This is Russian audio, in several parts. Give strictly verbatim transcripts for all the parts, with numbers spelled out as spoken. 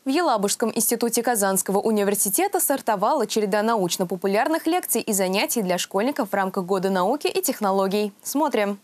В Елабужском институте Казанского университета стартовала череда научно-популярных лекций и занятий для школьников в рамках Года науки и технологий. Смотрим.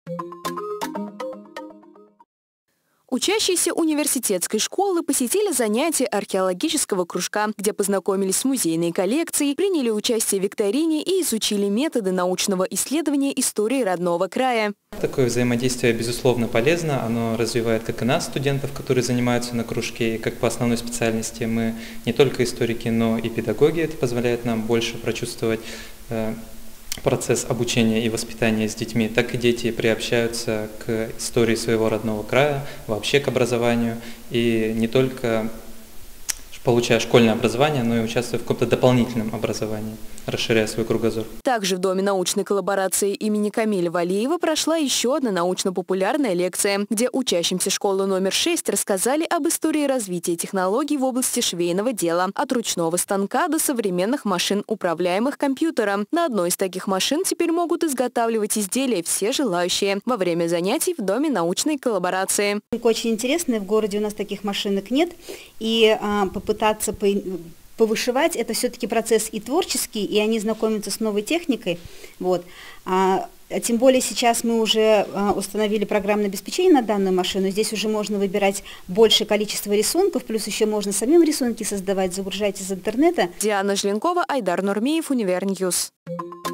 Учащиеся университетской школы посетили занятия археологического кружка, где познакомились с музейной коллекцией, приняли участие в викторине и изучили методы научного исследования истории родного края. Такое взаимодействие, безусловно, полезно. Оно развивает как и нас, студентов, которые занимаются на кружке, и как по основной специальности мы не только историки, но и педагоги. Это позволяет нам больше прочувствовать э, процесс обучения и воспитания с детьми, так и дети приобщаются к истории своего родного края, вообще к образованию, и не только получая школьное образование, но и участвуя в каком-то дополнительном образовании, расширяя свой кругозор. Также в Доме научной коллаборации имени Камиля Валиева прошла еще одна научно-популярная лекция, где учащимся школы номер шесть рассказали об истории развития технологий в области швейного дела, от ручного станка до современных машин, управляемых компьютером. На одной из таких машин теперь могут изготавливать изделия все желающие во время занятий в Доме научной коллаборации. Очень интересно, в городе у нас таких машинок нет, и а, попытаться по повышивать, это все-таки процесс и творческий, и они знакомятся с новой техникой. Вот. А, тем более сейчас мы уже а, установили программное обеспечение на данную машину. Здесь уже можно выбирать большее количество рисунков, плюс еще можно самим рисунки создавать, загружать из интернета. Диана Жленкова, Айдар Нурмиев, Универньюз.